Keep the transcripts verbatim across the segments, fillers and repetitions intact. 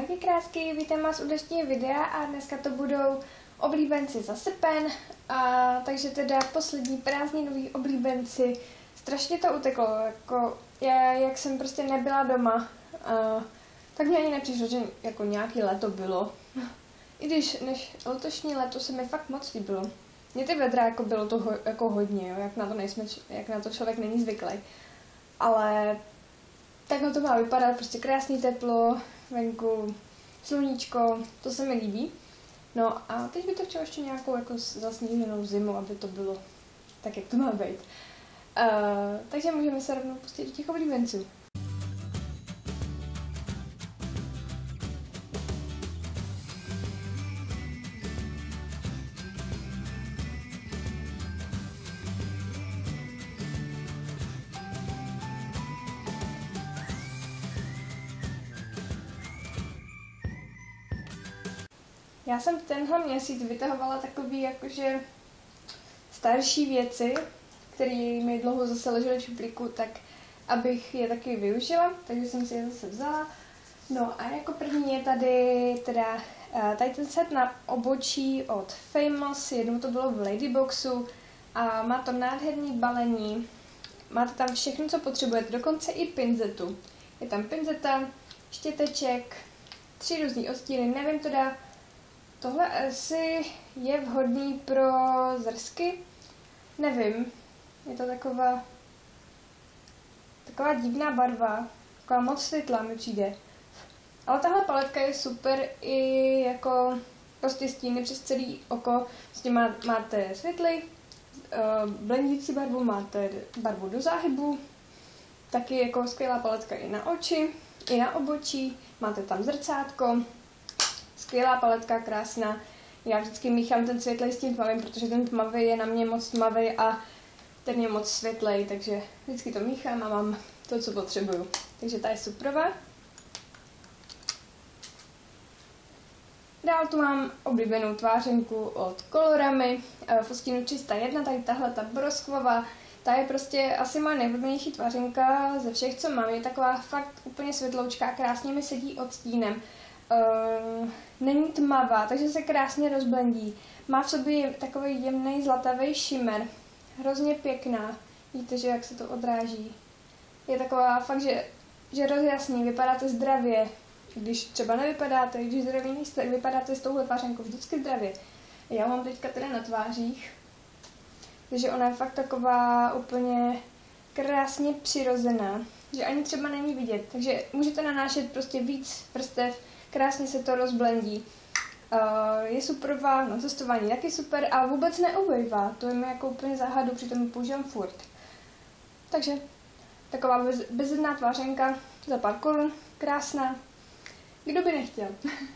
Ahojky krásky, vítám vás u dnešního videa a dneska to budou oblíbenci za srpen, a takže teda poslední prázdninový oblíbenci. Strašně to uteklo, jako já, jak jsem prostě nebyla doma, a, tak mě ani nepřišlo, že jako nějaký léto bylo. I když než letošní léto se mi fakt moc líbilo. Mě ty vedra jako bylo to ho, jako hodně, jo, jak na to nejsme, jak na to člověk není zvyklý. Ale takhle to má vypadat, prostě krásný teplo, venku sluníčko, to se mi líbí. No a teď by to chtělo ještě nějakou jako zasněženou zimu, aby to bylo tak, jak to má být. Uh, takže můžeme se rovnou pustit do těch oblíbenců. Já jsem tenhle měsíc vytahovala takový jakože starší věci, které mi dlouho zase ležely v šuplíku, tak abych je taky využila, takže jsem si je zase vzala. No a jako první je tady teda tady ten set na obočí od Famous, jednou to bylo v Ladyboxu a má to nádherný balení. Máte tam všechno, co potřebujete, dokonce i pinzetu. Je tam pinzeta, štěteček, tři různý odstíny, nevím teda. Tohle asi je vhodný pro zrsky, nevím, je to taková, taková divná barva, taková moc světlá mi přijde. Ale tahle paletka je super i jako prostě stíny přes celý oko, s tím má, máte světlý, blendící barvu, máte barvu do záhybu, taky jako skvělá paletka i na oči, i na obočí, máte tam zrcátko. Skvělá paletka, krásná. Já vždycky míchám ten světlej s tím tmavým, protože ten tmavý je na mě moc tmavý a ten je moc světlej, takže vždycky to míchám a mám to, co potřebuju. Takže ta je superová. Dál tu mám oblíbenou tvářenku od Coloramy, v odstínu tři sta jedna, tady tahle ta broskvová. Ta je prostě asi moje nejoblíbenější tvářenka ze všech, co mám. Je taková fakt úplně světloučká, krásně mi sedí odstínem. Uh, není tmavá, takže se krásně rozblendí. Má v sobě takový jemný zlatavý šimmer. Hrozně pěkná. Víte, že jak se to odráží. Je taková fakt, že, že rozjasní, vypadáte zdravě. Když třeba nevypadáte, když zdravě nejste, vypadáte s touhle tvářenkou vždycky zdravě. Já mám teďka teda na tvářích. Takže ona je fakt taková úplně krásně přirozená. Že ani třeba není vidět. Takže můžete nanášet prostě víc vrstev. Krásně se to rozblendí. Uh, je superová, na cestování taky super a vůbec neobejvá. To je mi jako úplně záhadu, přitom ji používám furt. Takže taková bez, bezedná tvářenka za pár korun, krásná. Kdo by nechtěl?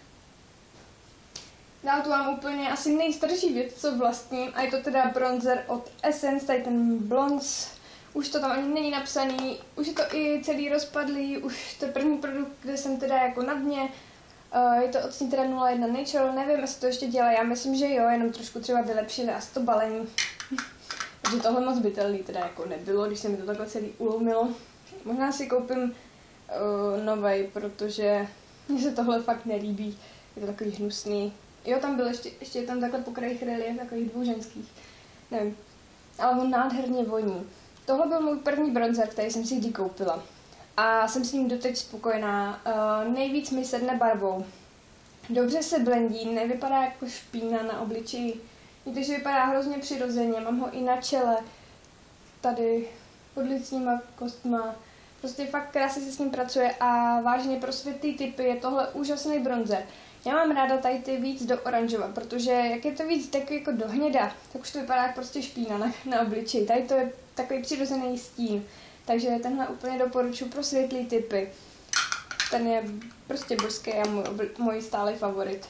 Dál tu mám úplně asi nejstarší věc, co vlastním, a je to teda bronzer od Essence, tady ten Blonds. Už to tam ani není napsaný, už je to i celý rozpadlý, už to je první produkt, kde jsem teda jako na dně. Uh, je to odstín teda nula jedna Natural, nevím, jestli to ještě dělá, já myslím, že jo, jenom trošku třeba vylepšili asi to balení. Takže tohle moc bytelný teda jako nebylo, když se mi to takhle celý ulomilo. Možná si koupím uh, novej, protože mně se tohle fakt nelíbí, je to takový hnusný. Jo, tam byl ještě, ještě je tam takhle po krajích relief, takových dvou ženských, nevím, ale on nádherně voní. Tohle byl můj první bronzer, který jsem si kdy koupila. A jsem s ním doteď spokojená. Uh, nejvíc mi sedne barvou. Dobře se blendí, nevypadá jako špína na obličeji. Víte, že vypadá hrozně přirozeně, mám ho i na čele. Tady pod licníma kostma. Prostě fakt krásně se s ním pracuje a vážně pro světlý typy je tohle úžasný bronzer. Já mám ráda tady ty víc do oranžova, protože jak je to víc takový jako do hněda, tak už to vypadá jako prostě špína na, na obličeji. Tady to je takový přirozený stín. Takže tenhle úplně doporučuji pro světlý typy. Ten je prostě božský a můj, můj stálý favorit.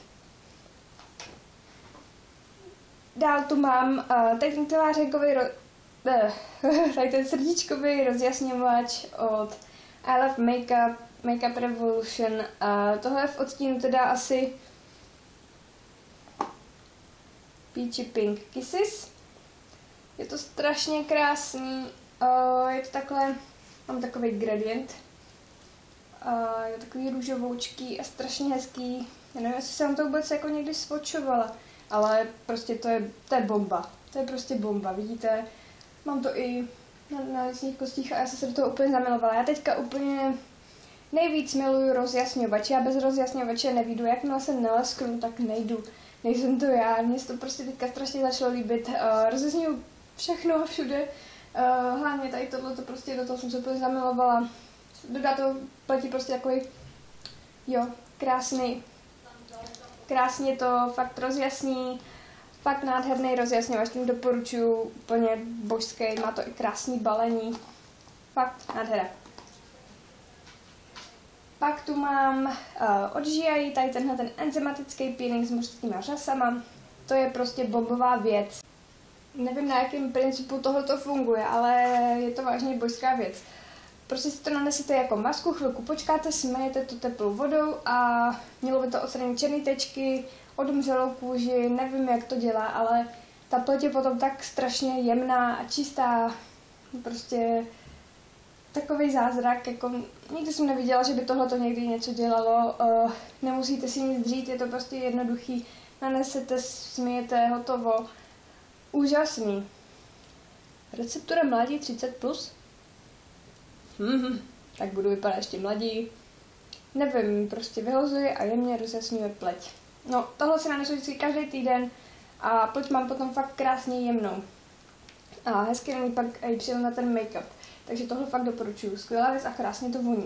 Dál tu mám uh, tady ten tvářenkový, ro, uh, tady ten srdíčkový rozjasňovač od I Love Makeup, Makeup Revolution. Uh, tohle je v odstínu teda asi Peachy Pink Kisses. Je to strašně krásný. Uh, je to takhle, mám takový gradient a je takový růžovoučký a strašně hezký. Já nevím, jestli jsem to vůbec jako někdy svočovala, ale prostě to je, to je bomba. To je prostě bomba, vidíte? Mám to i na, na licních kostích a já jsem se do toho úplně zamilovala. Já teďka úplně nejvíc miluju rozjasňovače. Já bez rozjasňovače nevídu, jakmile se nelesknu, tak nejdu. Nejsem to já, mně se to prostě teďka strašně začalo líbit. Uh, rozjasňuju všechno a všude. Uh, hlavně tady tohle, to prostě do toho jsem se úplně zamilovala. Dodá to platí prostě takový, jo, krásný. Krásně to fakt rozjasní. Fakt nádherný rozjasňovač, tím doporučuji, úplně božský, má to i krásný balení. Fakt nádhera. Pak tu mám uh, od G I, tady tenhle ten enzymatický peeling s mořskýma řasama. To je prostě bombová věc. Nevím, na jakém principu tohle to funguje, ale je to vážně božská věc. Prostě si to nanesete jako masku, chvilku počkáte, smejete to teplou vodou a mělo by to odstranit černé tečky, odumřelou kůži, nevím, jak to dělá, ale ta pleť je potom tak strašně jemná a čistá, prostě takový zázrak, jako nikdy jsem neviděla, že by tohle to někdy něco dělalo, uh, nemusíte si nic dřít, je to prostě jednoduchý, nanesete, smijete, hotovo, úžasný. Receptura mladí třicet plus? Hmm, tak budu vypadat ještě mladí. Nevím, prostě vyhozuje a jemně rozjasňuje pleť. No, tohle si nanesu vždycky každý týden a pleť mám potom fakt krásně jemnou. A hezky na ní pak i přijel na ten make-up. Takže tohle fakt doporučuju. Skvělá věc a krásně to voní.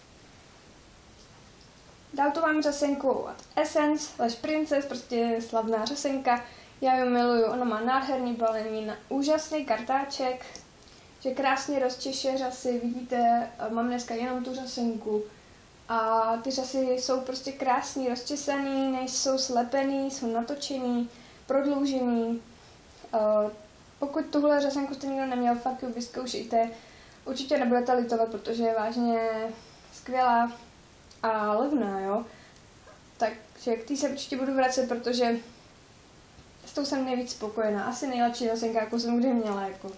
Dál tu mám řasenku od Essence, Lash Princess, prostě slavná řasenka. Já ji miluju, ona má nádherný balení, na úžasný kartáček, že krásně rozčeše řasy, vidíte, mám dneska jenom tu řasenku. A ty řasy jsou prostě krásný, rozčesaný, nejsou slepený, jsou natočený, prodloužený. Uh, pokud tuhle řasenku jste nikdo neměl, fakt ji vyzkoušejte. Určitě nebudete litovat, protože je vážně skvělá a levná, jo. Takže k té se určitě budu vracet, protože s tou jsem nejvíc spokojená. Asi nejlepší řasenka, jakou jsem kdy měla, jako.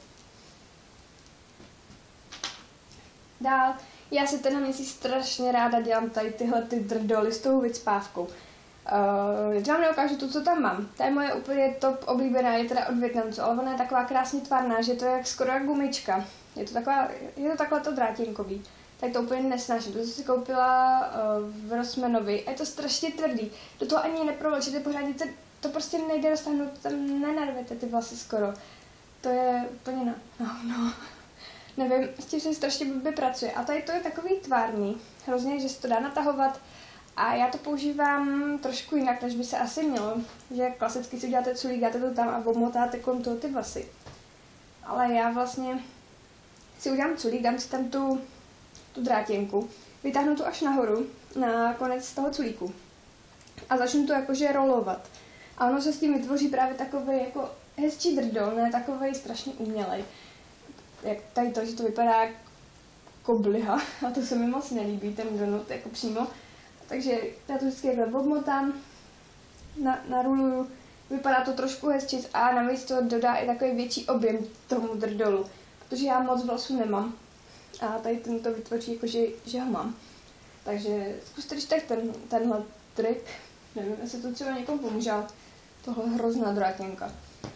Dál. Já si tenhle měsíc strašně ráda dělám tady tyhle ty drdoly s tou vycpávkou. Uh, já vám neukážu tu, co tam mám. Ta je moje úplně top oblíbená, je teda od Vietnamců, ale ona je taková krásně tvarná, že to je jak skoro jak gumička. Je to taková, je to takhle to drátěnkový. Tak to úplně nesnáším. To jsem si koupila uh, v Rossmanovi a je to strašně tvrdý. Do toho ani neprovlečete pořádně, to, to prostě nejde dostahnout, tam nenarvete ty vlasy skoro. To je úplně no, no, no. Nevím, s tím se strašně blbě pracuje. A tady to je takový tvárný, hrozně, že se to dá natahovat. A já to používám trošku jinak, než by se asi mělo. Že klasicky si uděláte culík, dáte to tam a obmotáte kolem toho ty vlasy. Ale já vlastně si udělám culík, dám si tam tu, tu drátěnku, vytáhnu to až nahoru, na konec toho culíku. A začnu to jakože rolovat. A ono se s tím vytvoří právě takový jako hezčí drdol, ne takový strašně umělej. Jak tady to, že to vypadá jako kobliha a to se mi moc nelíbí, ten donut jako přímo. Takže já to vždycky takhle obmotám, na, naruluju, vypadá to trošku hezčí a navíc to dodá i takový větší objem tomu drdolu, protože já moc vlasů nemám a tady ten to vytvoří jako, že, že ho mám. Takže zkuste když tak ten, tenhle trik, nevím, jestli to třeba někomu pomůže, ale tohle je hrozná drátěnka.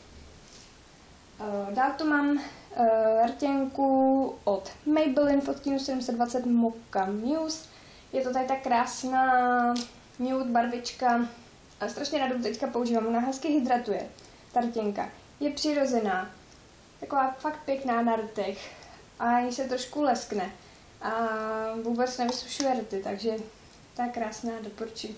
Dál tu mám Uh, rtěnku od Maybelline v odtínu sedm set dvacet Mocha Muse. Je to tady ta krásná nude barvička. A strašně rádu teďka používám, ona hezky hydratuje. Ta rtěnka je přirozená, taková fakt pěkná na rtech a ani se trošku leskne. A vůbec nevysušuje rty, takže ta je krásná, doporučuji.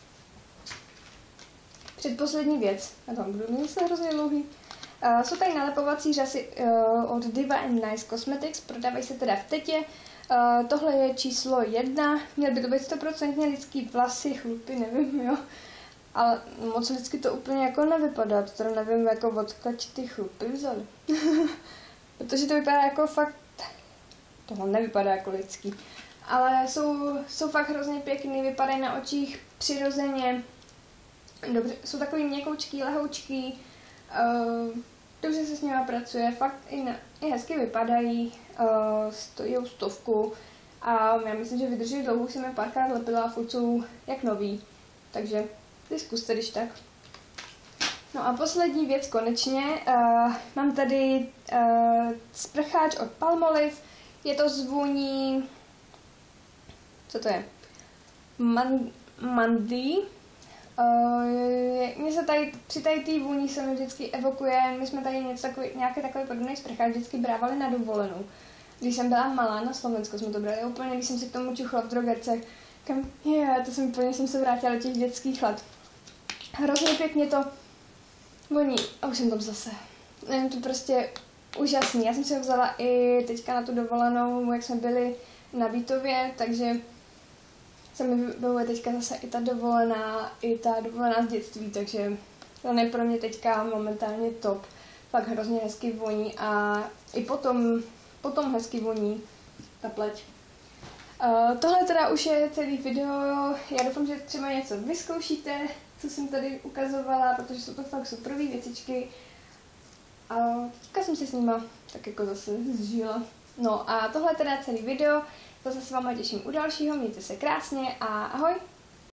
Předposlední věc, a tam budu mít se hrozně dlouhý. Uh, jsou tady nalepovací řasy uh, od Diva and Nice Cosmetics, prodávají se teda v Tetě. Uh, tohle je číslo jedna, měl by to být sto procent lidský vlasy, chlupy, nevím, jo. Ale moc lidsky to úplně jako nevypadá, to teda nevím, jako odkud ty chlupy vzali. Protože to vypadá jako fakt, tohle nevypadá jako lidský. Ale jsou, jsou fakt hrozně pěkný, vypadají na očích přirozeně. Dobře, jsou takový měkoučký, lehoučký. Uh, dobře se s nimi pracuje, fakt i, na, i hezky vypadají, uh, stojí stovku A já myslím, že vydrží dlouho, už jsem je párkrát lepila a furt jsou jak nový. Takže ty zkuste, když tak. No a poslední věc konečně. Uh, mám tady uh, sprcháč od Palmolive. Je to z vůní... Co to je? Man, Mandy. Uh, mně se tady, při tady té vůni se mi vždycky evokuje, my jsme tady něco takový, nějaký takový podobný sprcháč vždycky brávali na dovolenou. Když jsem byla malá, na Slovensku jsme to brali úplně, když jsem si k tomu čuchla v drogerce, kam, je, to jsem úplně, jsem se vrátila do těch dětských let. Hrozně pěkně to voní, a už jsem tam zase. Je to prostě úžasný, já jsem si ho vzala i teďka na tu dovolenou, jak jsme byli na Vítově, takže se mi vybavuje teďka zase i ta dovolená, i ta dovolená z dětství, takže to je pro mě teďka momentálně top. Fakt hrozně hezky voní a i potom, potom hezky voní ta pleť. Uh, tohle teda už je celý video, já doufám, že třeba něco vyzkoušíte, co jsem tady ukazovala, protože jsou to fakt superové věcičky. A teďka jsem se s nima tak jako zase zžila. No a tohle je teda celý video, zase s váma těším u dalšího, mějte se krásně a ahoj!